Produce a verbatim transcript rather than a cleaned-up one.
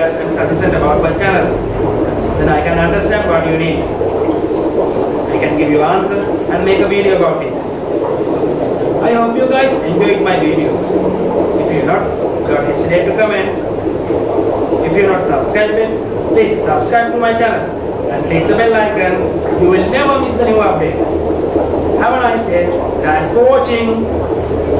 ideas and suggestions about my channel. Then I can understand what you need. I can give you answer and make a video about it. I hope you guys enjoyed my videos. If you not, don't hesitate to comment. If you're not subscribed, please subscribe to my channel and click the bell icon. You will never miss the new update. Have a nice day. Thanks for watching.